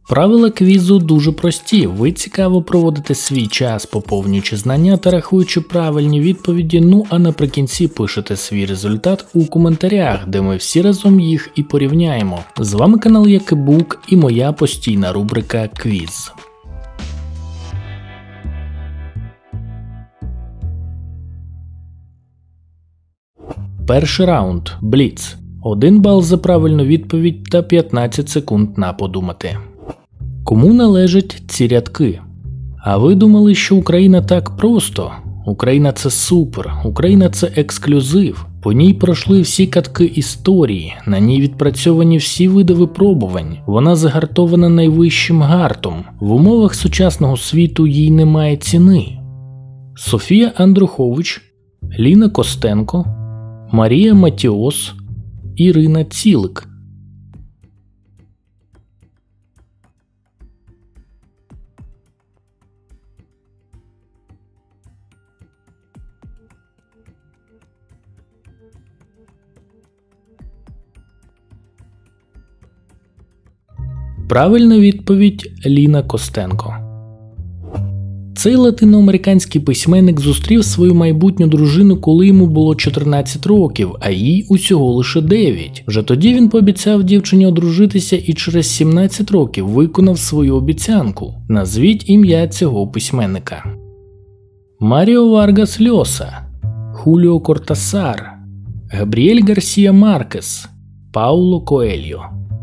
Правила квізу дуже прості. Ви цікаво проводите свій час, поповнюючи знання та рахуючи правильні відповіді, а наприкінці пишете свій результат у коментарях, де ми всі разом їх і порівняємо. З вами канал Якибук і моя постійна рубрика «Квіз». Перший раунд – Бліц. 1 бал за правильну відповідь та 15 секунд на подумати. Кому належать ці рядки? А ви думали, що Україна так просто? Україна – це супер, Україна – це ексклюзив. По ній пройшли всі катки історії, на ній відпрацьовані всі види випробувань. Вона загартована найвищим гартом. В умовах сучасного світу їй немає ціни. Софія Андрухович, Ліна Костенко, Марія Матіос, Ірина Цілик. Правильна відповідь – Ліна Костенко. Цей латиноамериканський письменник зустрів свою майбутню дружину, коли йому було 14 років, а їй усього лише 9. Вже тоді він пообіцяв дівчині одружитися і через 17 років виконав свою обіцянку. Назвіть ім'я цього письменника. Маріо Варгас Льоса, Хуліо Кортасар, Габріель Гарсія Маркес, Пауло Коельо.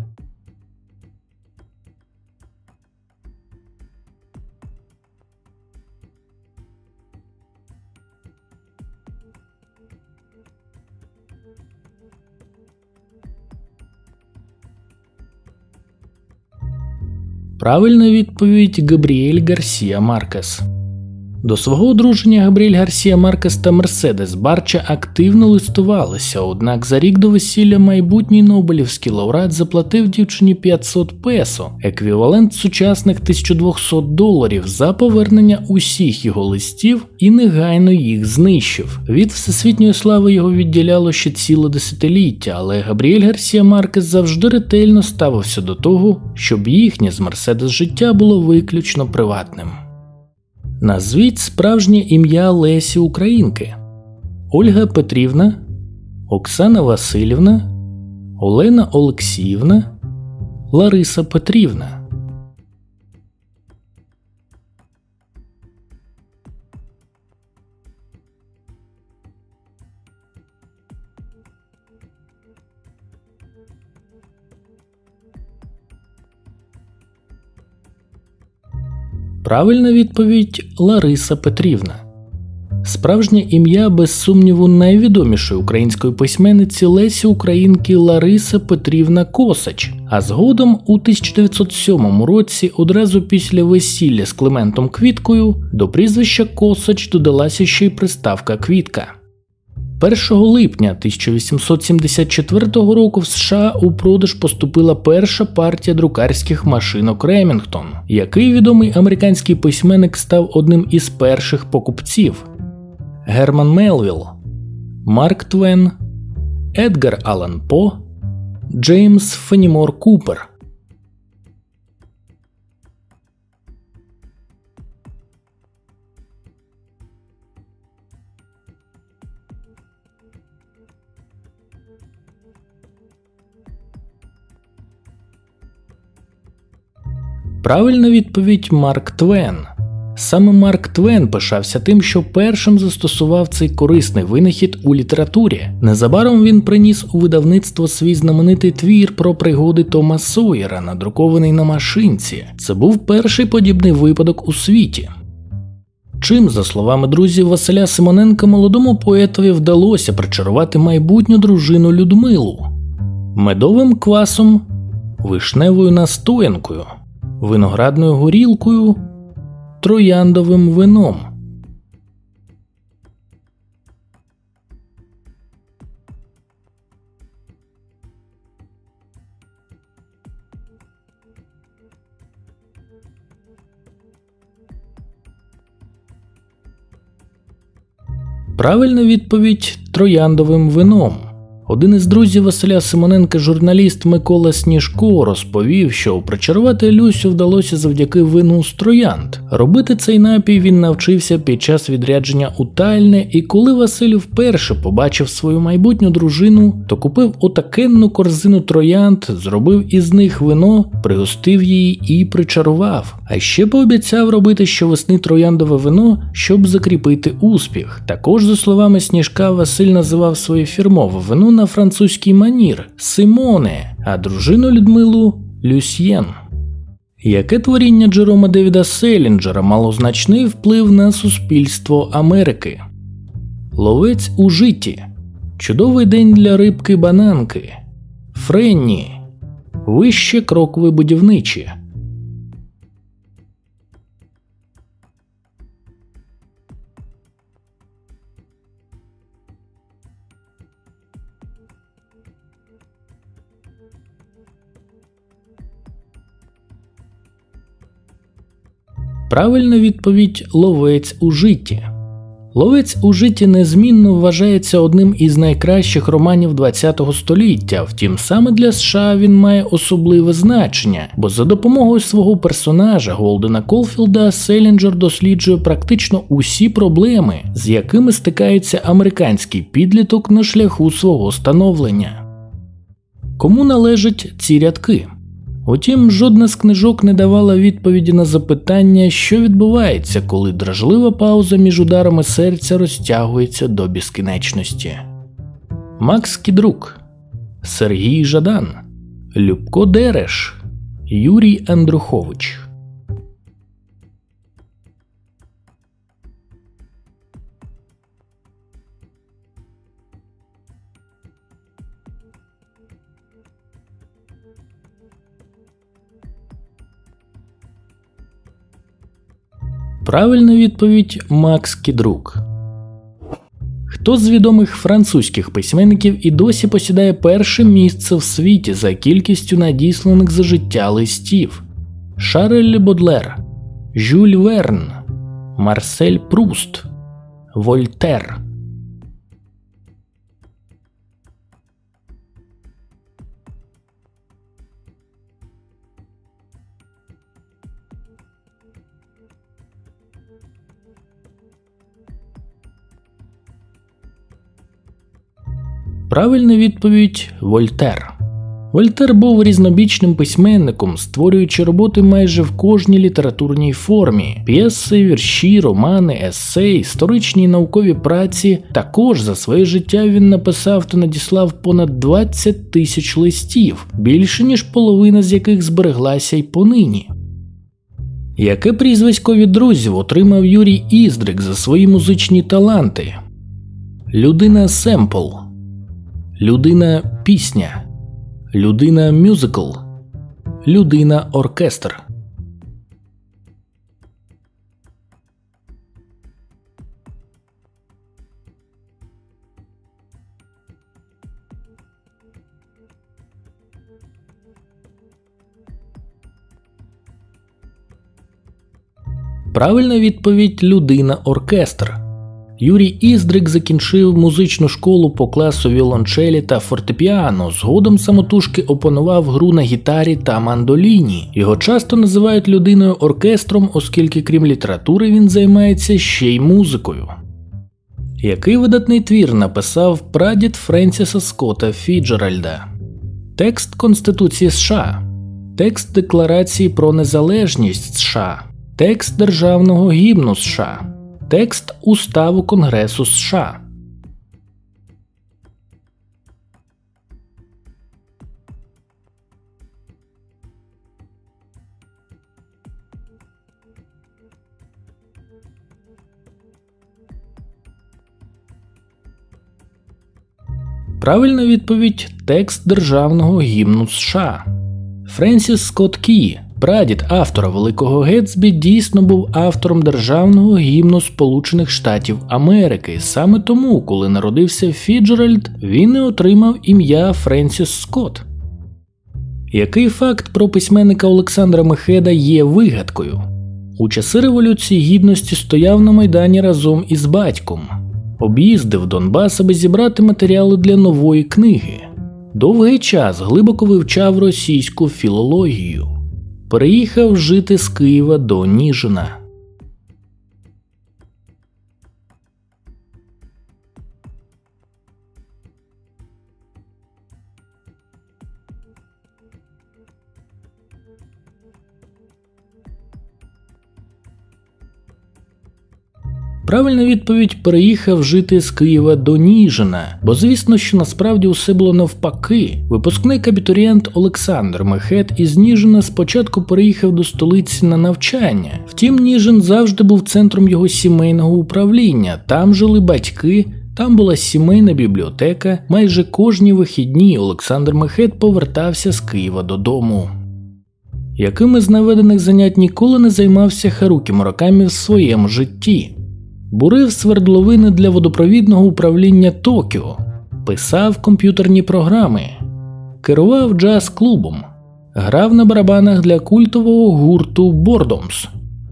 Правильна відповідь – Габріель Гарсія Маркес. До свого одруження Габріель Гарсія Маркес та Мерседес Барча активно листувалися, однак за рік до весілля майбутній Нобелівський лауреат заплатив дівчині 500 песо, еквівалент сучасних $1200, за повернення усіх його листів і негайно їх знищив. Від всесвітньої слави його відділяло ще ціле десятиліття, але Габріель Гарсія Маркес завжди ретельно ставився до того, щоб їхнє з Мерседес життя було виключно приватним. Назвіть справжнє ім'я Лесі Українки. Ольга Петрівна, Оксана Васильівна, Олена Олексіївна, Лариса Петрівна. Правильна відповідь – Лариса Петрівна. Справжнє ім'я, без сумніву, найвідомішої української письменниці Лесі Українки Лариса Петрівна Косач, а згодом у 1907 році, одразу після весілля з Климентом Квіткою, до прізвища Косач додалася ще й приставка Квітка. 1 липня 1874 року в США у продаж поступила перша партія друкарських машинок Ремінгтон, який відомий американський письменник став одним із перших покупців. Герман Мелвілл, Марк Твен, Едгар Аллан По, Джеймс Фенімор Купер. Правильна відповідь – Марк Твен. Саме Марк Твен пишався тим, що першим застосував цей корисний винахід у літературі. Незабаром він приніс у видавництво свій знаменитий твір про пригоди Тома Сойера, надрукований на машинці. Це був перший подібний випадок у світі. Чим, за словами друзів Василя Симоненка, молодому поетові вдалося причарувати майбутню дружину Людмилу? Медовим квасом, вишневою настоянкою, виноградною горілкою, трояндовим вином. Правильна відповідь – трояндовим вином. Один із друзів Василя Симоненка, журналіст Микола Сніжко, розповів, що причарувати Люсю вдалося завдяки вину з троянд. Робити цей напій він навчився під час відрядження у Тальне, і коли Василь вперше побачив свою майбутню дружину, то купив отакенну корзину троянд, зробив із них вино, пригостив її і причарував. А ще пообіцяв робити щовесни трояндове вино, щоб закріпити успіх. Також, за словами Сніжка, Василь називав своє фірмове вино на французький манір – Симоне, а дружину Людмилу – Люсьєн. Яке творіння Джерома Девіда Селінджера мало значний вплив на суспільство Америки? Ловець у житті, Чудовий день для рибки-бананки, Френні, Вище крокви будівничі. Правильна відповідь – «Ловець у житті». «Ловець у житті» незмінно вважається одним із найкращих романів ХХ століття, втім саме для США він має особливе значення, бо за допомогою свого персонажа Голдена Колфілда Селінджер досліджує практично усі проблеми, з якими стикається американський підліток на шляху свого становлення. Кому належать ці рядки? Утім, жодна з книжок не давала відповіді на запитання, що відбувається, коли дражлива пауза між ударами серця розтягується до безкінечності. Макс Кідрук, Сергій Жадан, Любко Дереш, Юрій Андрухович. Правильна відповідь – Макс Кідрук. Хто з відомих французьких письменників і досі посідає перше місце в світі за кількістю надісланих за життя листів? Шарль Бодлер, Жюль Верн, Марсель Пруст, Вольтер. Правильна відповідь – Вольтер. Вольтер був різнобічним письменником, створюючи роботи майже в кожній літературній формі – п'єси, вірші, романи, есеї, історичні і наукові праці. Також за своє життя він написав та надіслав понад 20 тисяч листів, більше ніж половина з яких збереглася й понині. Яке прізвисько від друзів отримав Юрій Іздрик за свої музичні таланти? Людина-семпл, людина-пісня, людина-мюзикл, людина-оркестр. Правильна відповідь – людина-оркестр. Юрій Іздрик закінчив музичну школу по класу віолончелі та фортепіано, згодом самотужки опанував гру на гітарі та мандоліні. Його часто називають людиною-оркестром, оскільки крім літератури він займається ще й музикою. Який видатний твір написав прадід Френсіса Скотта Фіджеральда? Текст Конституції США, текст Декларації про незалежність США, текст Державного гімну США, текст Уставу Конгресу США. Правильна відповідь – текст Державного гімну США. Френсіс Скотт Кі, прадід автора Великого Гетсбі, дійсно був автором Державного гімну Сполучених Штатів Америки. Саме тому, коли народився Фіджеральд, він і отримав ім'я Френсіс Скотт. Який факт про письменника Олександра Мехеда є вигадкою? У часи Революції Гідності стояв на Майдані разом із батьком. Об'їздив Донбас, аби зібрати матеріали для нової книги. Довгий час глибоко вивчав російську філологію. Переїхав жити з Києва до Ніжина. Правильна відповідь – переїхав жити з Києва до Ніжина, бо звісно, що насправді усе було навпаки. Випускник-абітурієнт Олександр Мехет із Ніжина спочатку переїхав до столиці на навчання. Втім, Ніжин завжди був центром його сімейного управління, там жили батьки, там була сімейна бібліотека. Майже кожні вихідні Олександр Мехет повертався з Києва додому. Якими з наведених занять ніколи не займався Харукі Муракамі в своєму житті? Бурив свердловини для водопровідного управління Токіо, писав комп'ютерні програми, керував джаз-клубом, грав на барабанах для культового гурту Boredoms.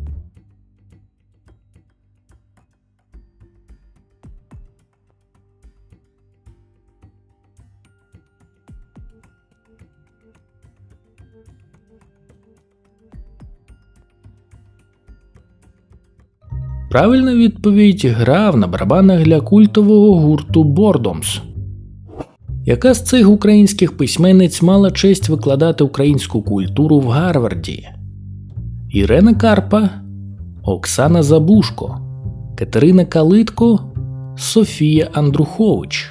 Правильна відповідь – грав на барабанах для культового гурту Boredoms. Яка з цих українських письменниць мала честь викладати українську культуру в Гарварді? Ірена Карпа, Оксана Забушко, Катерина Калитко, Софія Андрухович.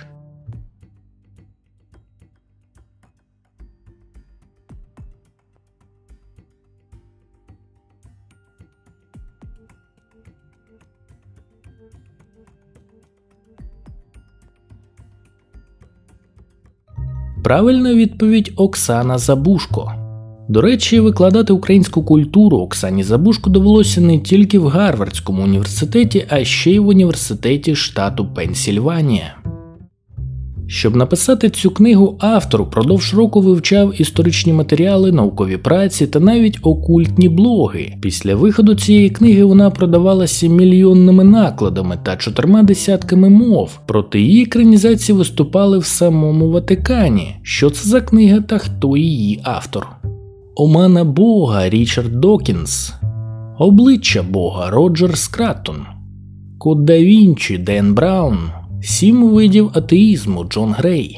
Правильна відповідь – Оксана Забушко. До речі, викладати українську культуру Оксані Забушко довелося не тільки в Гарвардському університеті, а ще й в університеті штату Пенсільванія. Щоб написати цю книгу, автор впродовж року вивчав історичні матеріали, наукові праці та навіть окультні блоги. Після виходу цієї книги вона продавалася мільйонними накладами та 4 десятками мов. Проти її екранізації виступали в самому Ватикані. Що це за книга та хто її автор? Омана Бога Річард Докінс, Обличчя Бога Роджер Скраттон, Код да Вінчі Ден Браун, 7 видів атеїзму Джон Грей.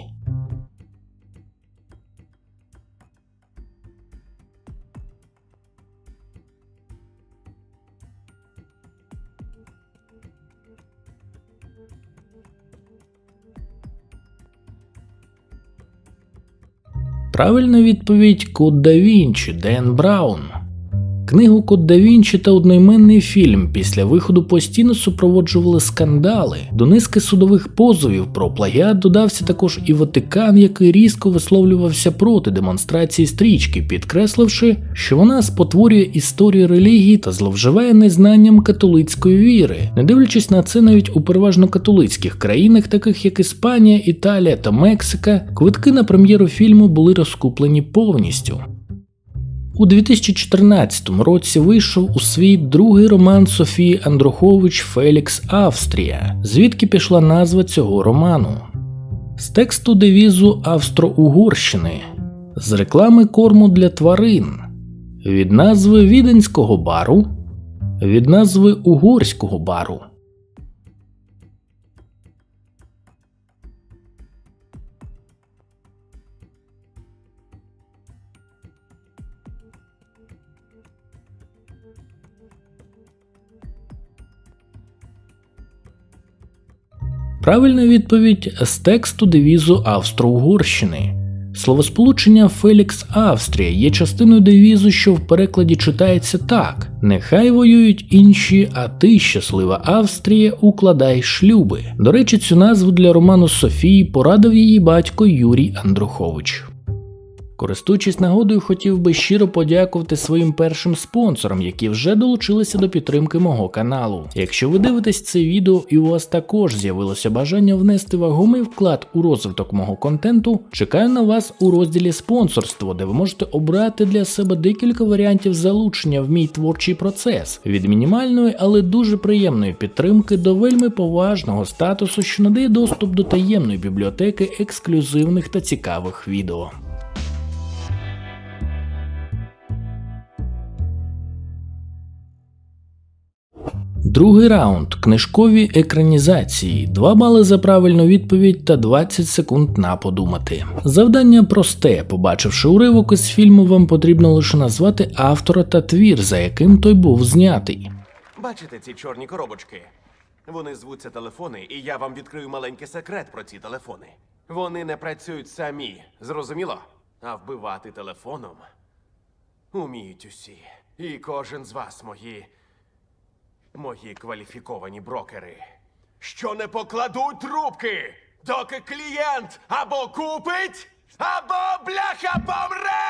Правильна відповідь – Код да Вінчі Ден Браун. Книгу «Код да Вінчі» та одноіменний фільм після виходу постійно супроводжували скандали. До низки судових позовів про плагіат додався також і Ватикан, який різко висловлювався проти демонстрації стрічки, підкресливши, що вона спотворює історію релігії та зловживає незнанням католицької віри. Не дивлячись на це, навіть у переважно католицьких країнах, таких як Іспанія, Італія та Мексика, квитки на прем'єру фільму були розкуплені повністю. У 2014 році вийшов у світ другий роман Софії Андрухович «Фелікс Австрія», звідки пішла назва цього роману. З тексту девізу Австро-Угорщини, з реклами корму для тварин, від назви Віденського бару, від назви Угорського бару. Правильна відповідь – з тексту девізу Австро-Угорщини. Словосполучення «Фелікс Австрія» є частиною девізу, що в перекладі читається так: «Нехай воюють інші, а ти, щаслива Австрія, укладай шлюби». До речі, цю назву для роману Софії порадив її батько Юрій Андрухович. Користуючись нагодою, хотів би щиро подякувати своїм першим спонсорам, які вже долучилися до підтримки мого каналу. Якщо ви дивитесь це відео і у вас також з'явилося бажання внести вагомий вклад у розвиток мого контенту, чекаю на вас у розділі «Спонсорство», де ви можете обрати для себе декілька варіантів залучення в мій творчий процес, від мінімальної, але дуже приємної підтримки до вельми поважного статусу, що надає доступ до таємної бібліотеки ексклюзивних та цікавих відео. Другий раунд – книжкові екранізації. 2 бали за правильну відповідь та 20 секунд на подумати. Завдання просте. Побачивши уривок із фільму, вам потрібно лише назвати автора та твір, за яким той був знятий. Бачите ці чорні коробочки? Вони звуться телефони, і я вам відкрию маленький секрет про ці телефони. Вони не працюють самі, зрозуміло? А вбивати телефоном уміють усі. І кожен з вас, мої кваліфіковані брокери, що не покладуть трубки, доки клієнт або купить, або бляха помре!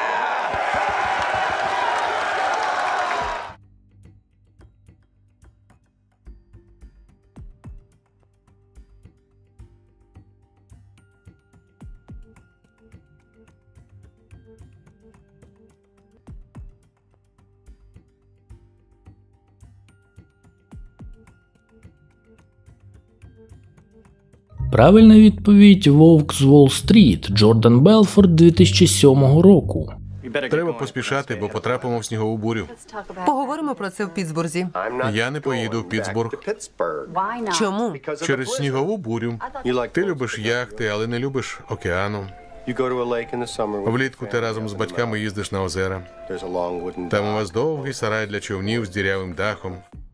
Правильна відповідь – «Вовк з Уолл-стріт», Джордан Белфорд 2007 року. Треба поспішати, бо потрапимо в снігову бурю. Поговоримо про це в Пітсбурзі. Я не поїду в Пітсбург. Чому? Через снігову бурю. Ти любиш яхти, але не любиш океану. Влітку ти разом з батьками їздиш на озера. Там у вас довгий сарай для човнів з дірявим дахом.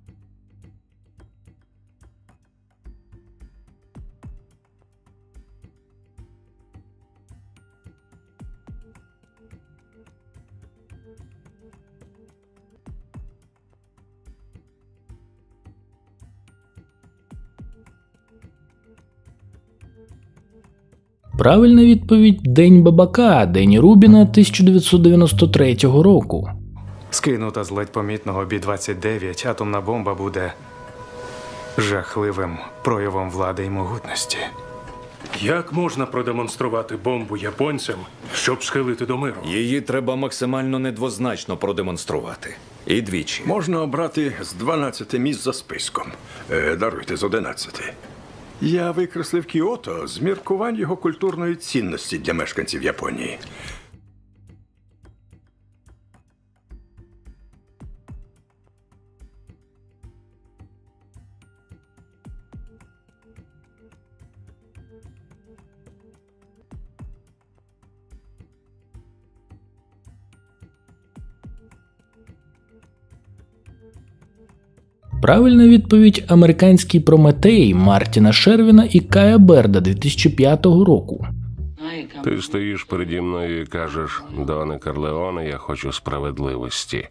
Правильна відповідь – «День Бабака» Дені Рубіна 1993 року. Скинута з ледь помітного Бі-29 атомна бомба буде жахливим проявом влади і могутності. Як можна продемонструвати бомбу японцям, щоб схилити до миру? Її треба максимально недвозначно продемонструвати. І двічі. Можна обрати з 12 місць за списком. Даруйте, з 11. Я викреслив Кіото з міркувань його культурної цінності для мешканців Японії. Правильна відповідь – «Американський Прометей» Мартіна Шервіна і Кая Берда 2005 року. Ти стоїш переді мною і кажеш: «Доне Корлеоне, я хочу справедливості».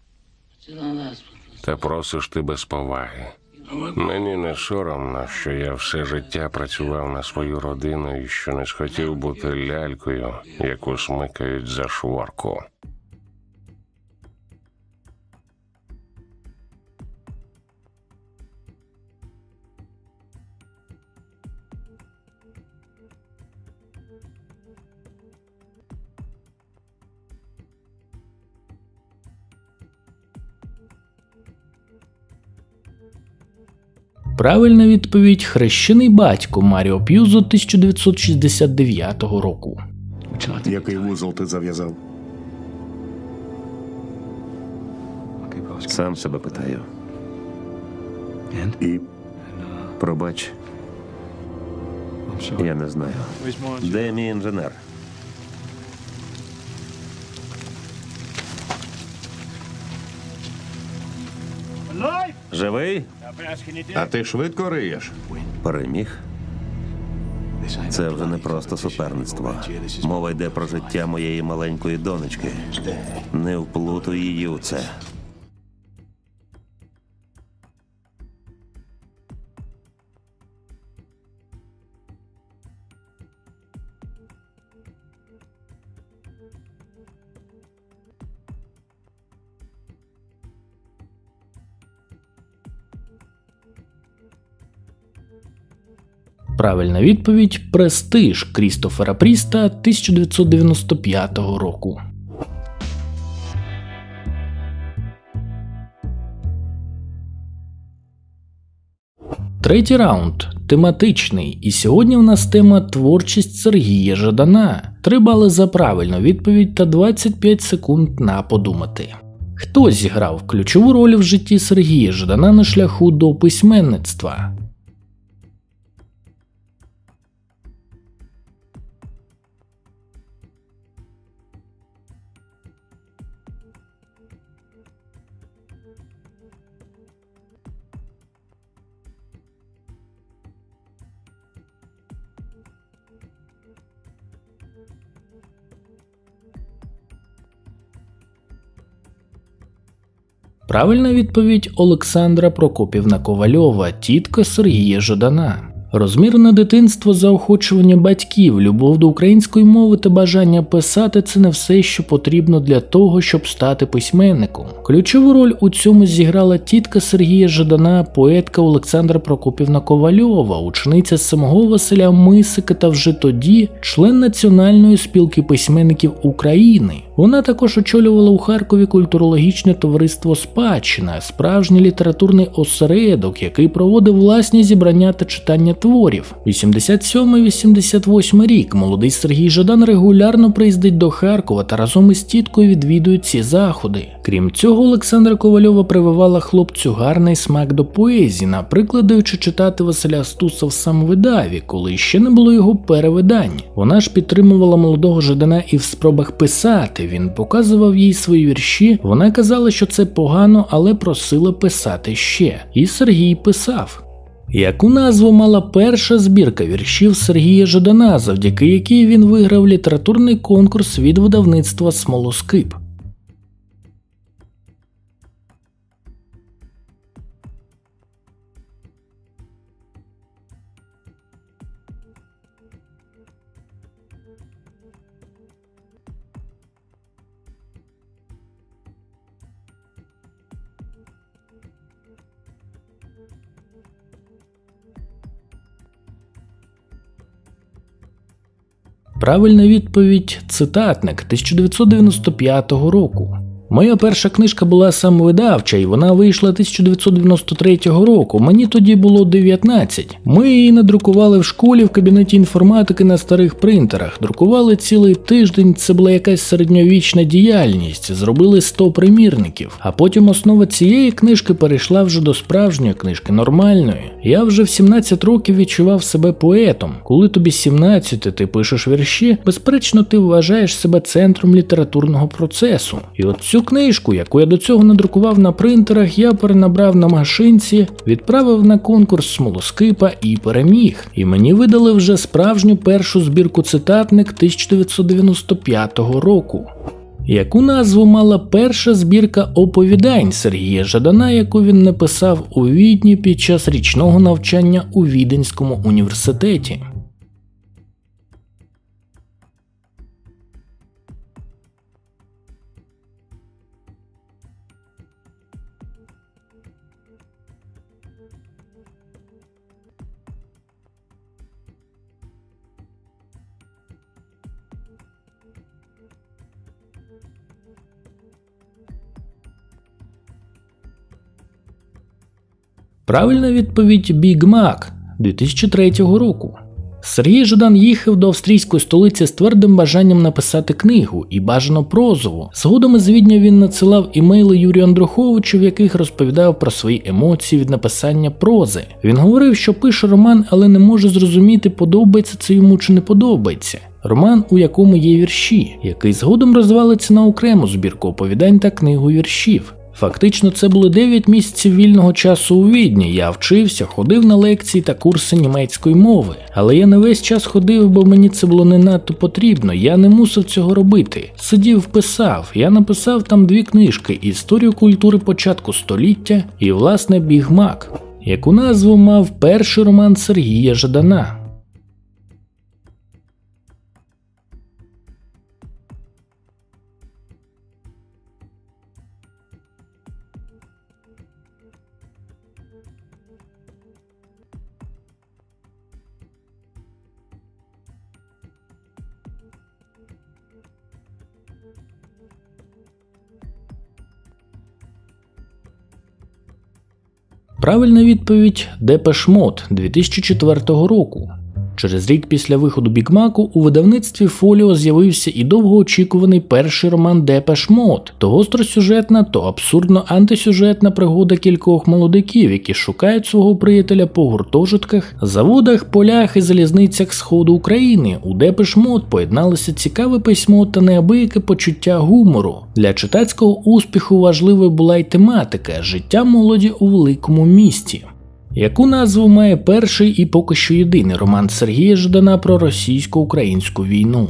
Та просиш ти без поваги. Мені не соромно, що я все життя працював на свою родину і що не схотів бути лялькою, яку смикають за шворку. Правильна відповідь – «Хрещений батько» Маріо П'юзо 1969 року. Який вузол ти зав'язав? Сам себе питаю. І Пробач. Я не знаю. Де мій інженер? Живий? А ти швидко риєш? Переміг? Це вже не просто суперництво. Мова йде про життя моєї маленької донечки. Не вплутуй її у це. Правильна відповідь – «Престиж» Крістофера Пріста 1995 року. Третій раунд – тематичний, і сьогодні в нас тема «Творчість Сергія Жадана». 3 бали за правильну відповідь та 25 секунд на подумати. Хто зіграв ключову роль в житті Сергія Жадана на шляху до письменництва? Правильна відповідь – Олександра Прокопівна Ковальова, тітка Сергія Жадана. Розмірне дитинство, заохочування батьків, любов до української мови та бажання писати – це не все, що потрібно для того, щоб стати письменником. Ключову роль у цьому зіграла тітка Сергія Жадана, поетка Олександра Прокопівна Ковальова, учениця самого Василя Мисика та вже тоді член Національної спілки письменників України. Вона також очолювала у Харкові культурологічне товариство «Спадщина», справжній літературний осередок, який проводив власні зібрання та читання творів. 87-88 рік молодий Сергій Жадан регулярно приїздить до Харкова та разом із тіткою відвідує ці заходи. Крім цього, Олександра Ковальова прививала хлопцю гарний смак до поезії, наприклад, даючи читати Василя Стуса в самовидаві, коли ще не було його перевидань. Вона ж підтримувала молодого Жадана і в спробах писати. Він показував їй свої вірші, вона казала, що це погано, але просила писати ще. І Сергій писав. Яку назву мала перша збірка віршів Сергія Жадана, завдяки якій він виграв літературний конкурс від видавництва «Смолоскип»? Правильна відповідь – «Цитатник» 1995 року. Моя перша книжка була самовидавча, і вона вийшла 1993 року. Мені тоді було 19. Ми її надрукували в школі в кабінеті інформатики на старих принтерах. Друкували цілий тиждень, це була якась середньовічна діяльність. Зробили 100 примірників. А потім основа цієї книжки перейшла вже до справжньої книжки, нормальної. Я вже в 17 років відчував себе поетом. Коли тобі 17, ти пишеш вірші, безперечно, ти вважаєш себе центром літературного процесу. І от цю книжку, яку я до цього надрукував на принтерах, я перенабрав на машинці, відправив на конкурс «Смолоскипа» і переміг. І мені видали вже справжню першу збірку «Цитатник» 1995 року. Яку назву мала перша збірка оповідань Сергія Жадана, яку він написав у Відні під час річного навчання у Віденському університеті? Правильна відповідь – «Біг Мак» 2003 року. Сергій Жадан їхав до австрійської столиці з твердим бажанням написати книгу, і бажано прозову. Згодом із Відня він надсилав імейли Юрію Андруховичу, в яких розповідав про свої емоції від написання прози. Він говорив, що пише роман, але не може зрозуміти, подобається це йому чи не подобається. Роман, у якому є вірші, який згодом розвалиться на окрему збірку оповідань та книгу віршів. Фактично, це були 9 місяців вільного часу у Відні. Я вчився, ходив на лекції та курси німецької мови. Але я не весь час ходив, бо мені це було не надто потрібно. Я не мусив цього робити. Сидів, писав. Я написав там 2 книжки: «Історію культури початку століття» і, власне, «Біг Мак», яку назву мав перший роман Сергія Жадана. Правильна відповідь – Депеш Мод 2004 року. Через рік після виходу Біг Маку у видавництві Фоліо з'явився і довгоочікуваний перший роман Депеш Мод. То гостросюжетна, то абсурдно-антисюжетна пригода кількох молодиків, які шукають свого приятеля по гуртожитках, заводах, полях і залізницях Сходу України. У Депеш Мод поєдналося цікаве письмо та неабияке почуття гумору. Для читацького успіху важливою була й тематика – життя молоді у великому місті. Яку назву має перший і поки що єдиний роман Сергія Жадана про російсько-українську війну?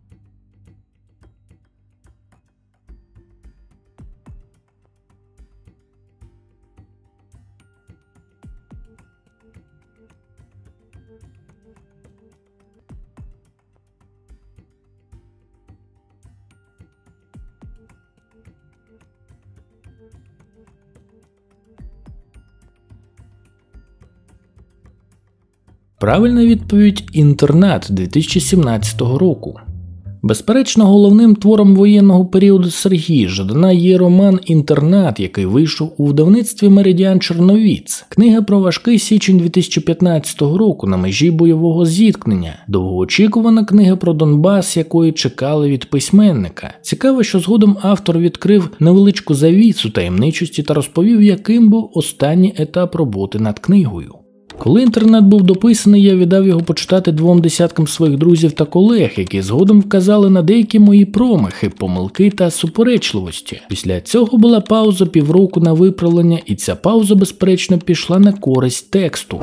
Правильна відповідь – «Інтернат» 2017 року. Безперечно, головним твором воєнного періоду Сергія Жадана є роман «Інтернат», який вийшов у видавництві Меридіан Черновіц. Книга про важкий січень 2015 року на межі бойового зіткнення. Довгоочікувана книга про Донбас, якої чекали від письменника. Цікаво, що згодом автор відкрив невеличку завісу таємничості та розповів, яким був останній етап роботи над книгою. Коли «Інтернат» був дописаний, я віддав його почитати 20 своїх друзів та колег, які згодом вказали на деякі мої промахи, помилки та суперечливості. Після цього була пауза півроку на виправлення, і ця пауза, безперечно, пішла на користь тексту.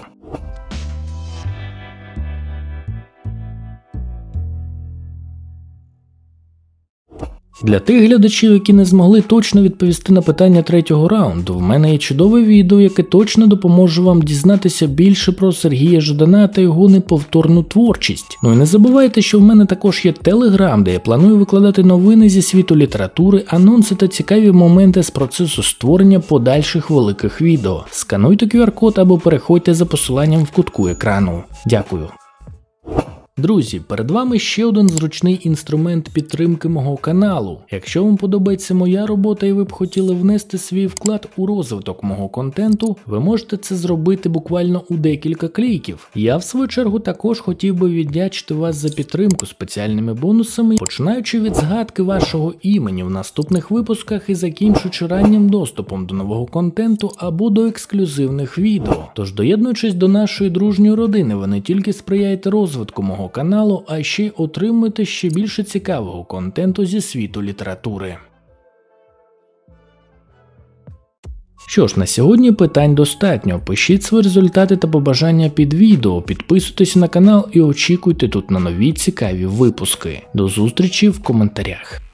Для тих глядачів, які не змогли точно відповісти на питання третього раунду, в мене є чудове відео, яке точно допоможе вам дізнатися більше про Сергія Жадана та його неповторну творчість. Ну і не забувайте, що в мене також є Телеграм, де я планую викладати новини зі світу літератури, анонси та цікаві моменти з процесу створення подальших великих відео. Скануйте QR-код або переходьте за посиланням в кутку екрану. Дякую. Друзі, перед вами ще один зручний інструмент підтримки мого каналу. Якщо вам подобається моя робота і ви б хотіли внести свій вклад у розвиток мого контенту, ви можете це зробити буквально у декілька кліків. Я в свою чергу також хотів би віддячити вас за підтримку спеціальними бонусами, починаючи від згадки вашого імені в наступних випусках і закінчуючи раннім доступом до нового контенту або до ексклюзивних відео. Тож, доєднуючись до нашої дружньої родини, ви не тільки сприяєте розвитку мого каналу, а ще й отримуєте ще більше цікавого контенту зі світу літератури. Що ж, на сьогодні питань достатньо. Пишіть свої результати та побажання під відео, підписуйтесь на канал і очікуйте тут на нові цікаві випуски. До зустрічі в коментарях.